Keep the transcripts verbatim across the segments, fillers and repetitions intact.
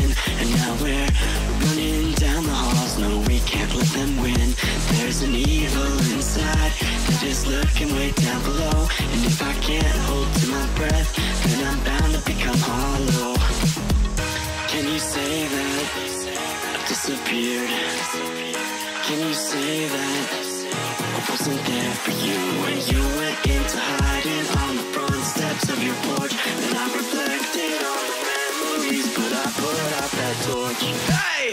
in, and now we're running down the halls. No, we can't let them win. There's an evil inside that is lurking way down below, and if I can't hold to my breath, then I'm bound to become hollow. Can you say that I disappeared? Can you say that I wasn't there for you when you went into hiding on the front steps of your porch? And I reflected on the memories, but I put out that torch. Hey!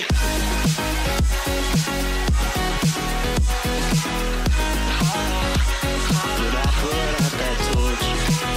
But I put out that torch.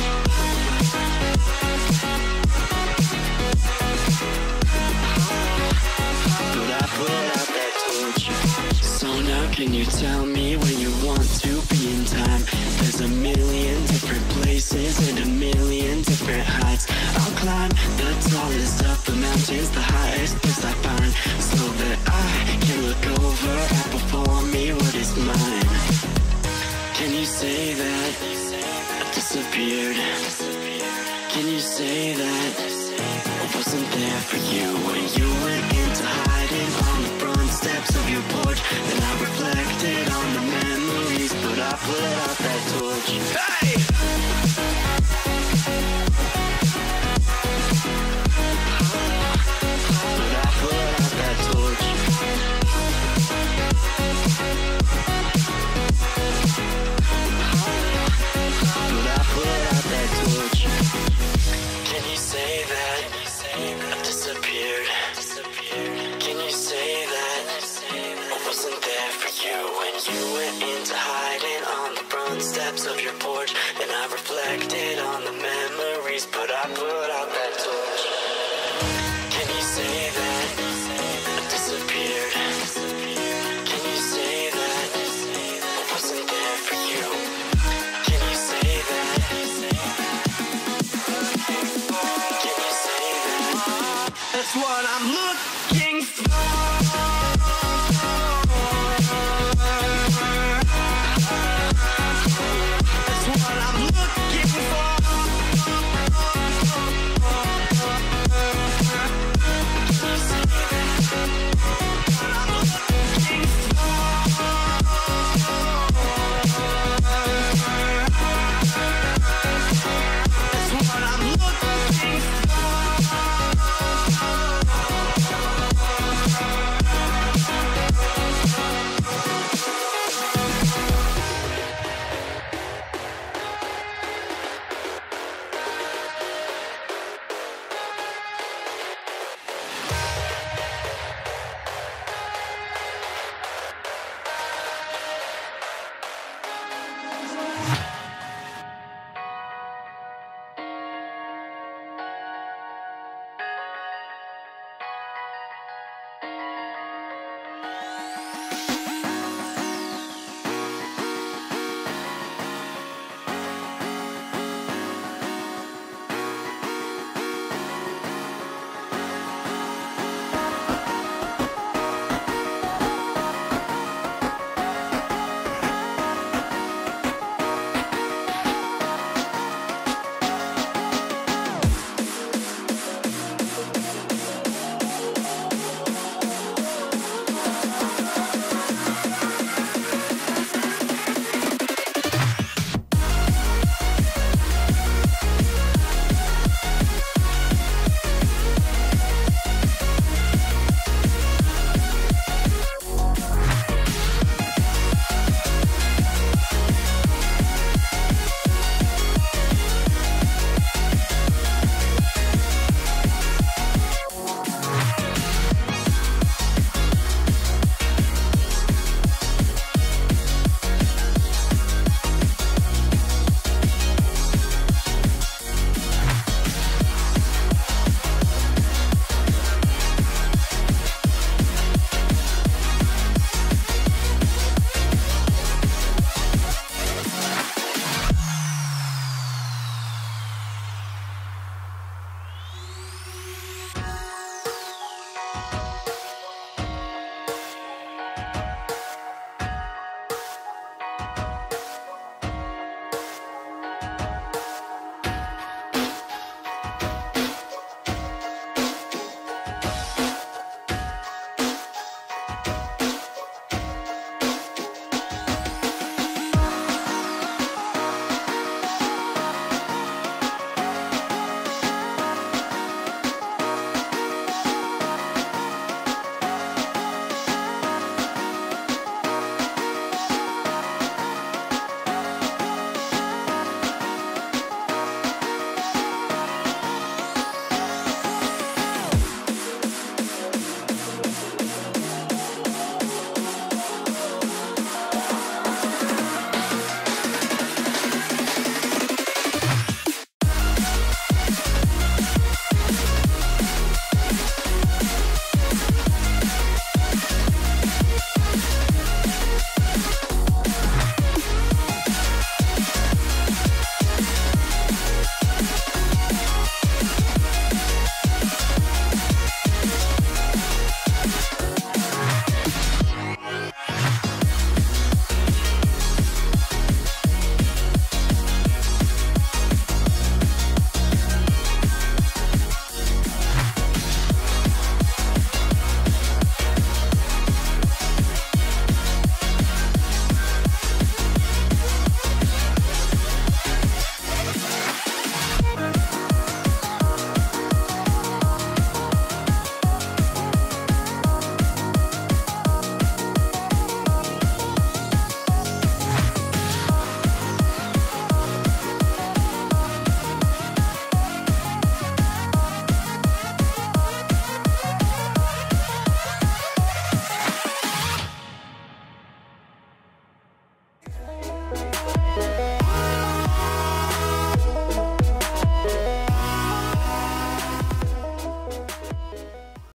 But I put out that torch. So now can you tell me where you want to be in time? There's a million different places and a million different heights. I'll climb the tallest of the mountains, the highest place I find, so that I can look over at before me what is mine. Can you say that I disappeared? Can you say that I wasn't there for you when you went into hiding on the front steps of your porch? And I reflected on the memories, but I put out that torch. Hey! But I put out that torch. But I put out that torch. Can you say that I disappeared? Can you say that I wasn't there for you when you went into hiding on the front steps of your porch? And I reflected on the memories, but I put out that torch. Can you say that I disappeared? Can you say that I wasn't there for you? Can you say that? Can you say that? That's what I'm looking for.